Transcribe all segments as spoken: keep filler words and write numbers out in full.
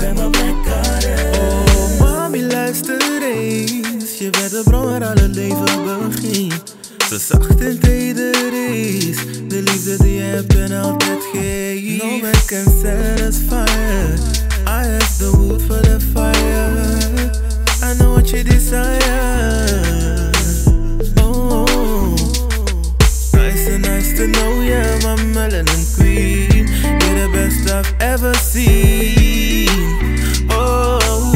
bent mijn black goddess. Oh mami, luister eens. Je bent de bron waar alle leven begint. Zo zacht en teder is de liefde die je hebt en altijd geeft. No man can satisfy it. I have the wood for the fire. I know what you desire. Oh, nice and nice to know you, my melanin queen. You're the best I've ever seen. Oh,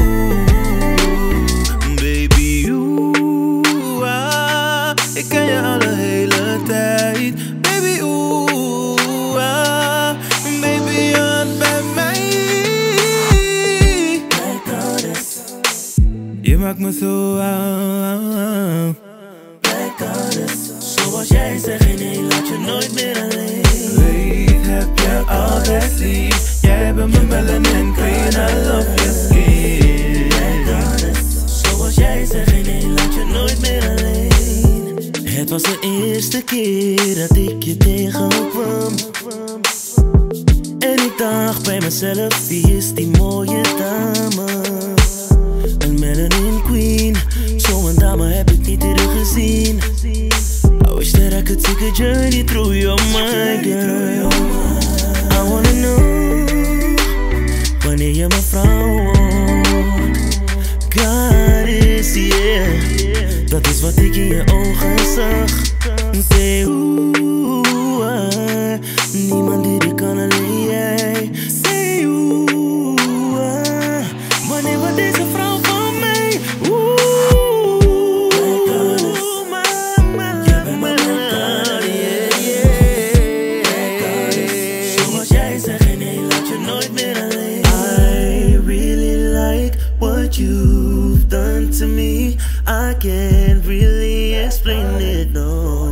baby, you ah, ik ken je al de hele tijd. Baby, oeh, ah, baby, je hoort bij mij. Black goddess, Je maakt me zo aan. black goddess. Zoals jij zegt, nee, laat je nooit meer alleen. Weet, heb je altijd lief. Jij bent mijn melanin queen, I love your skin. Black goddess, zoals jij zegt, nee, laat je nooit meer alleen. Het was de eerste keer dat ik je tegenkwam. En ik dacht bij mezelf, wie is die mooie dame? Een melanin queen, zo'n dame heb ik niet eerder gezien. I wish that I could take a journey through your mind, girl. I wanna know wanneer je mijn vrouw wordt. Goddess, yeah. Dat is wat ik in je ogen zag. Say oeh, ah, niemand die dit kan alleen jij. Say oeh, ah, wanneer wordt deze vrouw van mij? Oeh, mama, je bent mijn black yeah, yeah. Zoals jij zegt, nee, laat je nooit meer alleen. I really like what you've done to me. I can't really explain it, no.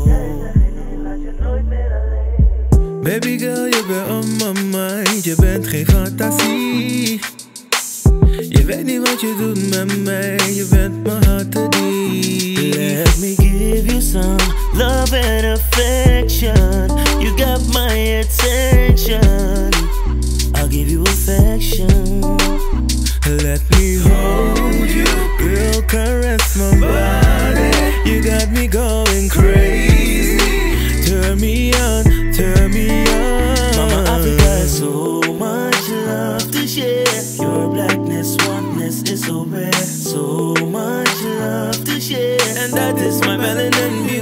Baby girl, je bent on my mind. Je bent geen fantasie. Je weet niet wat je doet met mij. Je bent mijn hart te diep. Let me give you some love and affection. You got my attention. I'll give you affection. Let me hold you, girl, caress my body. You got me going crazy. Turn me on, turn me on. Mama, Africa has so much love to share. Your blackness, oneness is so rare. So much love to share. And that is my melanin.